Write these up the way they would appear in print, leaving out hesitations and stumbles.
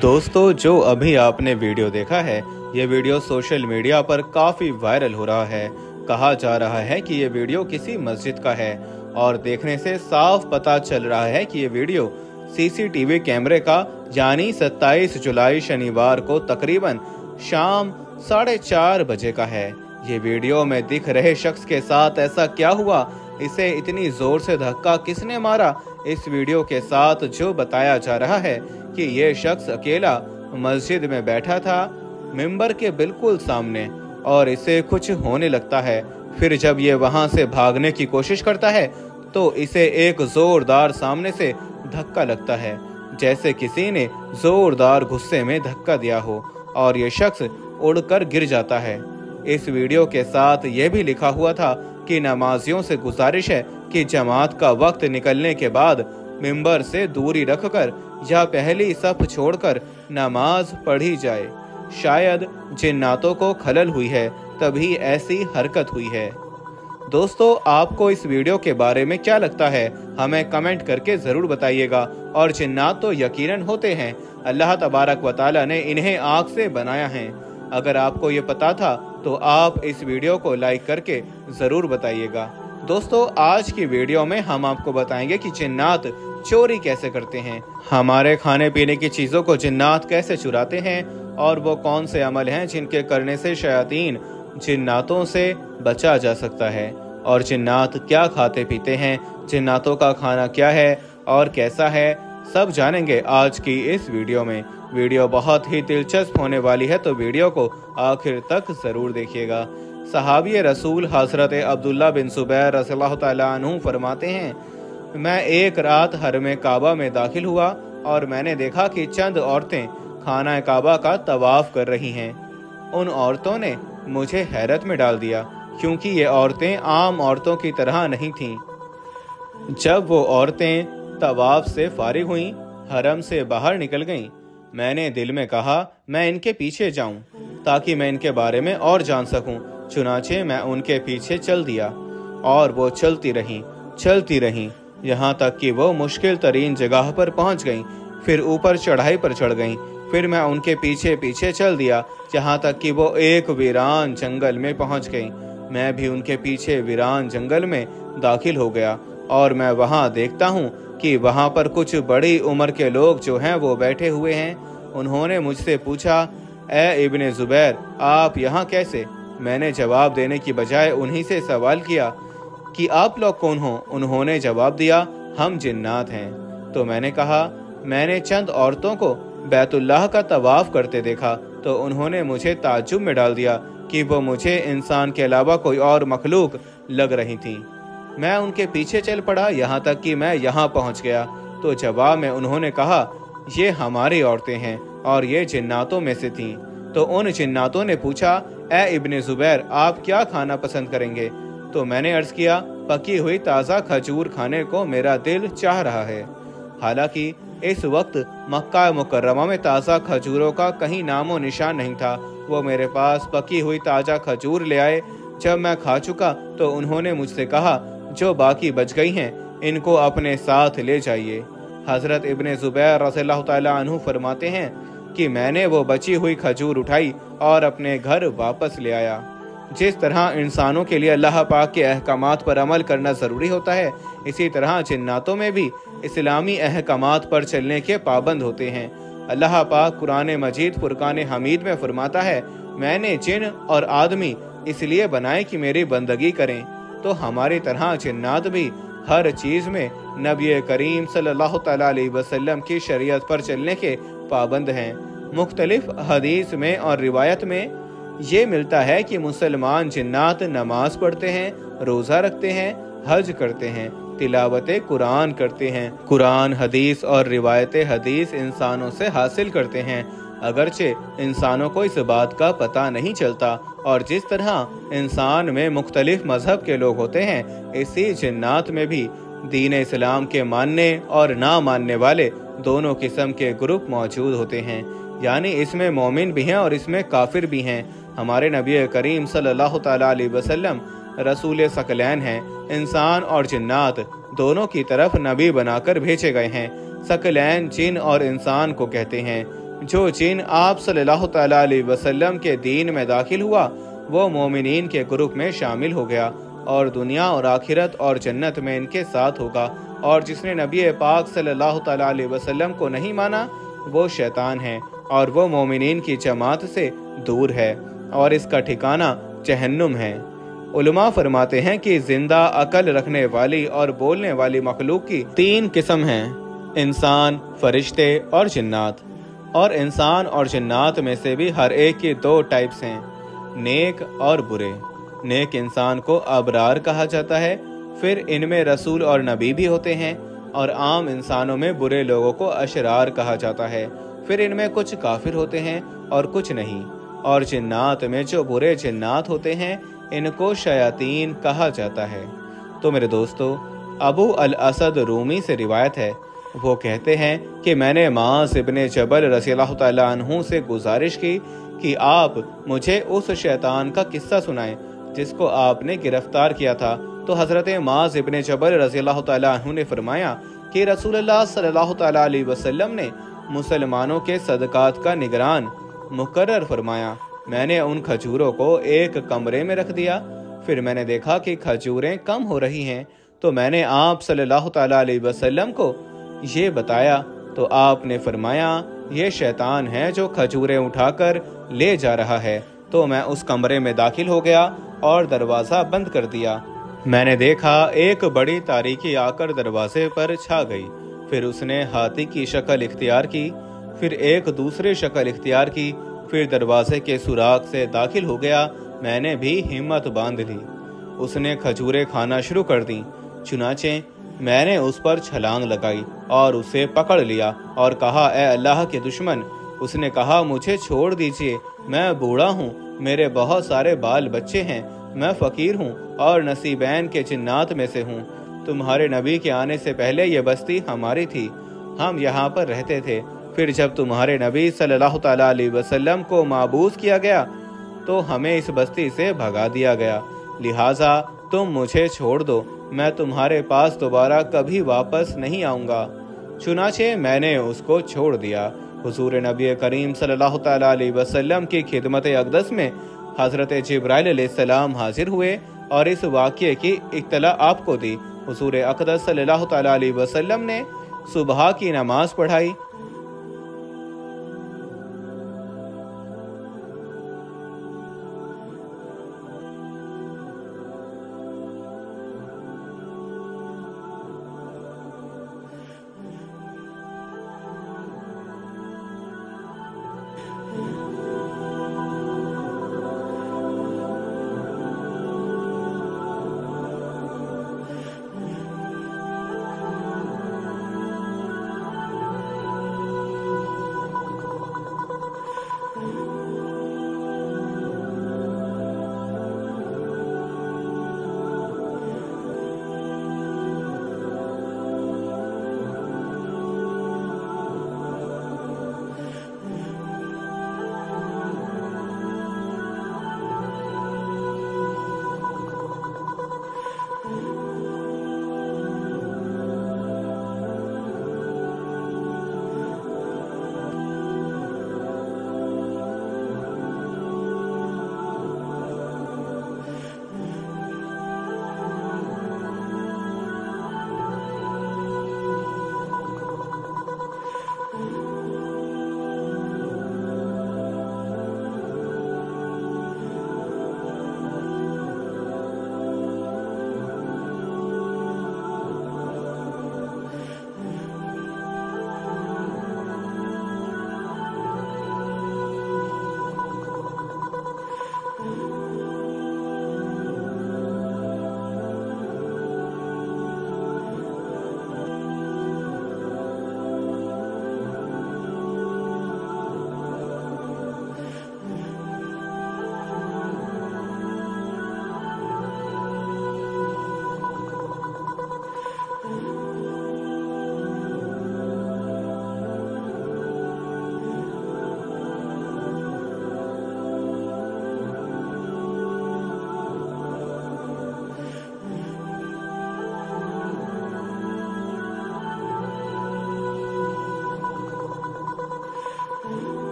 दोस्तों, जो अभी आपने वीडियो देखा है, ये वीडियो सोशल मीडिया पर काफ़ी वायरल हो रहा है। कहा जा रहा है कि ये वीडियो किसी मस्जिद का है और देखने से साफ पता चल रहा है कि ये वीडियो सीसीटीवी कैमरे का यानी 27 जुलाई शनिवार को तकरीबन शाम 4:30 बजे का है। ये वीडियो में दिख रहे शख्स के साथ ऐसा क्या हुआ, इसे इतनी जोर से धक्का किसने मारा, इस वीडियो के साथ जो बताया जा रहा है कि ये शख्स अकेला मस्जिद में बैठा था मिंबर के बिल्कुल सामने और इसे कुछ होने लगता है। फिर जब ये वहां से भागने की कोशिश करता है तो इसे एक जोरदार सामने से धक्का लगता है, जैसे किसी ने जोरदार गुस्से में धक्का दिया हो और ये शख्स उड़कर गिर जाता है। इस वीडियो के साथ ये भी लिखा हुआ था कि नमाजियों से गुजारिश है कि जमात का वक्त निकलने के बाद मिंबर से दूरी रखकर या पहली सफ छोड़कर नमाज पढ़ी जाए। शायद जिन्नातों को खलल हुई है तभी ऐसी हरकत हुई है। दोस्तों, आपको इस वीडियो के बारे में क्या लगता है, हमें कमेंट करके ज़रूर बताइएगा। और जिन्नात तो यकीनन होते हैं, अल्लाह तबारक व तआला ने इन्हें आँख से बनाया है। अगर आपको ये पता था तो आप इस वीडियो को लाइक करके ज़रूर बताइएगा। दोस्तों, आज की वीडियो में हम आपको बताएंगे कि जिन्नात चोरी कैसे करते हैं, हमारे खाने पीने की चीज़ों को जिन्नात कैसे चुराते हैं और वो कौन से अमल हैं जिनके करने से शयातीन जिन्नातों से बचा जा सकता है, और जिन्नात क्या खाते पीते हैं, जिन्नातों का खाना क्या है और कैसा है, सब जानेंगे आज की इस वीडियो में। वीडियो बहुत ही दिलचस्प होने वाली है, तो वीडियो को आखिर तक ज़रूर देखिएगा। सहाबी रसूल हज़रत अब्दुल्ला बिन ज़ुबैर रज़ियल्लाहु तआला अन्हु फरमाते हैं, मैं एक रात हरम काबा में दाखिल हुआ और मैंने देखा कि चंद औरतें खाना काबा का तवाफ कर रही हैं। उन औरतों ने मुझे हैरत में डाल दिया, क्योंकि ये औरतें आम औरतों की तरह नहीं थीं। जब वो औरतें तवाफ से फारिग हुईं, हरम से बाहर निकल गईं, मैंने दिल में कहा मैं इनके पीछे जाऊं ताकि मैं इनके बारे में और जान सकूं। चुनाचे मैं उनके पीछे चल दिया और वो चलती रहीं यहाँ तक कि वो मुश्किल तरीन जगह पर पहुँच गईं। फिर ऊपर चढ़ाई पर चढ़ गईं। फिर मैं उनके पीछे पीछे चल दिया यहाँ तक कि वो एक वीरान जंगल में पहुँच गईं। मैं भी उनके पीछे वीरान जंगल में दाखिल हो गया और मैं वहाँ देखता हूँ कि वहाँ पर कुछ बड़ी उम्र के लोग जो हैं वो बैठे हुए हैं। उन्होंने मुझसे पूछा, ए इब्ने ज़ुबैर, आप यहाँ कैसे? मैंने जवाब देने की बजाय उन्हीं से सवाल किया कि आप लोग कौन हो? उन्होंने जवाब दिया, हम जिन्नात हैं। तो मैंने कहा, मैंने चंद औरतों को बैतुल्लाह का तवाफ करते देखा। तो उन्होंने मुझे ताज्जुब में डाल दिया कि वो मुझे इंसान के अलावा कोई और मखलूक लग रही थी। मैं उनके पीछे चल पड़ा यहाँ तक कि मैं यहाँ पहुँच गया। तो जवाब में उन्होंने कहा, ये हमारी औरतें हैं और ये जिन्नातों में से थीं। तो उन जिन्नातों ने पूछा, ए इब्ने ज़ुबैर, आप क्या खाना पसंद करेंगे? तो मैंने अर्ज़ किया, पकी हुई ताज़ा खजूर खाने को मेरा दिल चाह रहा है। हालांकि इस वक्त मक्का मुकर्रमा में ताज़ा खजूरों का कहीं नामो निशान नहीं था। वो मेरे पास पकी हुई ताज़ा खजूर ले आए। जब मैं खा चुका तो उन्होंने मुझसे कहा, जो बाकी बच गई हैं इनको अपने साथ ले जाइए। हज़रत इब्ने ज़ुबैर रज़ियल्लाहु तआला अन्हु फरमाते हैं कि मैंने वो बची हुई खजूर उठाई और अपने घर वापस ले आया। जिस तरह इंसानों के लिए अल्लाह पाक के अहकामात पर अमल करना ज़रूरी होता है, इसी तरह जिन्नातों में भी इस्लामी अहकामात पर चलने के पाबंद होते हैं। अल्लाह पाक कुरान मजीद फुरकान हमीद में फरमाता है, मैंने जिन और आदमी इसलिए बनाए कि मेरी बंदगी करें। तो हमारी तरह जिन्नात भी हर चीज़ में नबी करीम सल्लल्लाहु तआला अलैहि वसल्लम की शरीयत पर चलने के पाबंद हैं। मुख्तलिफ हदीस में और रिवायत में ये मिलता है कि मुसलमान जिन्नात नमाज पढ़ते हैं, रोज़ा रखते हैं, हज करते हैं, तिलावत कुरान करते हैं, कुरान, हदीस और रिवायत हदीस इंसानों से हासिल करते हैं, अगरचे इंसानों को इस बात का पता नहीं चलता। और जिस तरह इंसान में मुख्तलिफ मजहब के लोग होते हैं, इसी जिन्नात में भी दीन इस्लाम के मानने और ना मानने वाले दोनों किस्म के ग्रुप मौजूद होते हैं। यानी इसमें मोमिन भी हैं और इसमें काफिर भी हैं। हमारे नबी करीम सल्लल्लाहु तआला अलैहि वसल्लम रसूल सकलैन हैं। इंसान और जिन्नात दोनों की तरफ नबी बनाकर भेजे गए हैं। सकलैन जिन और इंसान को कहते हैं। जो जिन आप सल्लल्लाहु तआला अलैहि वसल्लम के दीन में दाखिल हुआ वो मोमिनीन के ग्रुप में शामिल हो गया और दुनिया और आखिरत और जन्नत में इनके साथ होगा। और जिसने नबी पाक सल्लल्लाहु तआला अलैहि वसल्लम को नहीं माना वो शैतान है और वो मोमिनीन की जमात से दूर है और इसका ठिकाना जहन्नुम है। उलमा फरमाते हैं कि जिंदा अकल रखने वाली और बोलने वाली मखलूक की 3 किस्म हैं, इंसान, फरिश्ते और जिन्नात। और इंसान और जिन्नात में से भी हर एक की 2 टाइप्स हैं, नेक और बुरे। नेक इंसान को अबरार कहा जाता है, फिर इनमें रसूल और नबी भी होते हैं, और आम इंसानों में बुरे लोगों को अशरार कहा जाता है, फिर इनमें कुछ काफिर होते हैं और कुछ नहीं। और जिन्नात में जो बुरे जिन्नात होते हैं इनको शयातीन कहा जाता है। तो मेरे दोस्तों, अबू अल असद रूमी से रिवायत है, वो कहते हैं कि मैंने मास इब्ने जबल रज़ियल्लाहु तआला अन्हु से गुजारिश की कि आप मुझे उस शैतान का किस्सा सुनाएं जिसको आपने गिरफ्तार किया था। तो हजरत मास इब्ने जबल रज़ियल्लाहु तआला अन्हु ने फरमाया कि रसूलुल्लाह सल्लल्लाहु तआला अलैहि वसल्लम ने मुसलमानों के सदकात का निगरान मुकर्रर फरमाया। मैंने उन खजूरों को एक कमरे में रख दिया, फिर मैंने देखा कि खजूरें कम हो रही हैं, तो मैंने आप सल्लल्लाहु तआला अलैहि वसल्लम को ये बताया, तो आपने फरमाया ये शैतान है जो खजूरें उठाकर ले जा रहा है। तो मैं उस कमरे में दाखिल हो गया और दरवाज़ा बंद कर दिया। मैंने देखा एक बड़ी तारीकी आकर दरवाजे पर छा गई, फिर उसने हाथी की शक्ल इख्तियार की, फिर एक दूसरी शक्ल इख्तियार की, फिर दरवाजे के सुराख से दाखिल हो गया। मैंने भी हिम्मत बांध ली। उसने खजूरें खाना शुरू कर दी, चुनाचे मैंने उस पर छलांग लगाई और उसे पकड़ लिया और कहा, ए अल्लाह के दुश्मन। उसने कहा, मुझे छोड़ दीजिए, मैं बूढ़ा हूँ, मेरे बहुत सारे बाल बच्चे हैं, मैं फ़कीर हूँ और नसीबैन के जिन्नात में से हूँ। तुम्हारे नबी के आने से पहले ये बस्ती हमारी थी, हम यहाँ पर रहते थे। फिर जब तुम्हारे नबी सल्लल्लाहु तआला अलैहि वसल्लम को माबूस किया गया तो हमें इस बस्ती से भगा दिया गया, लिहाजा तुम मुझे छोड़ दो, मैं तुम्हारे पास दोबारा कभी वापस नहीं आऊँगा। चुनाचे मैंने उसको छोड़ दिया। हुजूर नबी करीम सल्लल्लाहु तआला अलैहि वसल्लम की खिदमत अक़दस में हज़रत जिब्राइल अलैहिस्सलाम हाजिर हुए और इस वाक़ये की इत्तला आपको दी। हुजूर अक़दस सल्लल्लाहु तआला अलैहि वसल्लम ने सुबह की नमाज पढ़ाई।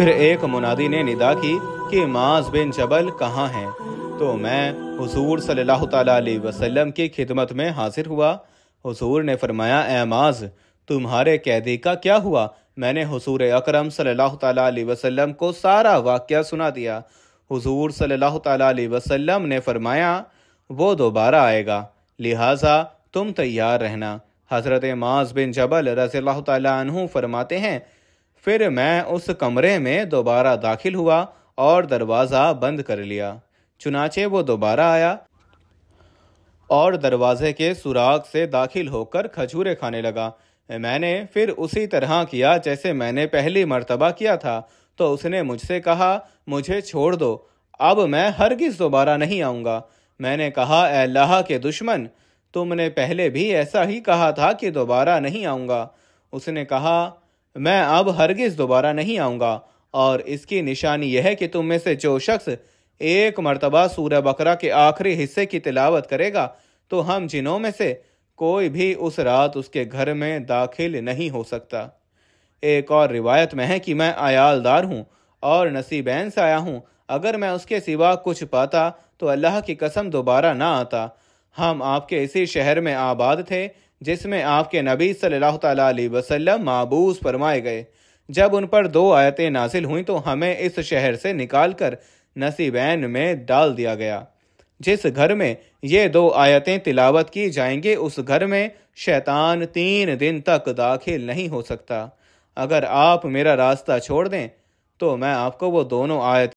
پھر ایک منادی نے ندا کی کہ معاذ بن جبل کہاں ہیں؟ تو میں حضور صلی اللہ تعالیٰ علیہ وسلم کی خدمت میں حاضر ہوا۔ حضور نے فرمایا، اے معاذ، تمہارے قیدی کا کیا ہوا؟ میں نے حضور اکرم صلی اللہ تعالیٰ علیہ وسلم کو سارا واقعہ سنا دیا۔ حضور صلی اللہ تعالیٰ علیہ وسلم نے فرمایا، وہ دوبارہ آئے گا، لہٰذا تم تیار رہنا۔ حضرت معاذ بن جبل رضی اللہ تعالیٰ عنہ فرماتے ہیں، پھر میں اس کمرے میں دوبارہ داخل ہوا اور دروازہ بند کر لیا۔ چنانچہ وہ دوبارہ آیا اور دروازے کے سوراخ سے داخل ہو کر کھجوریں کھانے لگا۔ میں نے پھر اسی طرح کیا جیسے میں نے پہلی مرتبہ کیا تھا، تو اس نے مجھ سے کہا، مجھے چھوڑ دو، اب میں ہرگز دوبارہ نہیں آؤں گا۔ میں نے کہا، اے اللہ کے دشمن، تم نے پہلے بھی ایسا ہی کہا تھا کہ دوبارہ نہیں آؤں گا۔ اس نے کہا، میں اب ہرگز دوبارہ نہیں آؤں گا، اور اس کی نشانی یہ ہے کہ تم میں سے جو شخص ایک مرتبہ سورہ بقرہ کے آخری حصے کی تلاوت کرے گا تو ہم جنوں میں سے کوئی بھی اس رات اس کے گھر میں داخل نہیں ہو سکتا۔ ایک اور روایت میں ہے کہ میں عیالدار ہوں اور نصیبین سے آیا ہوں، اگر میں اس کے سوا کچھ پاتا تو اللہ کی قسم دوبارہ نہ آتا۔ ہم آپ کے اسی شہر میں آباد تھے جس میں آپ کے نبی صلی اللہ تعالیٰ علیہ وسلم معبوس فرمائے گئے۔ جب ان پر 2 آیتیں نازل ہوئیں تو ہمیں اس شہر سے نکال کر نصیبین میں ڈال دیا گیا۔ جس گھر میں یہ 2 آیتیں تلاوت کی جائیں گے اس گھر میں شیطان 3 دن تک داخل نہیں ہو سکتا۔ اگر آپ میرا راستہ چھوڑ دیں تو میں آپ کو وہ دونوں آیتیں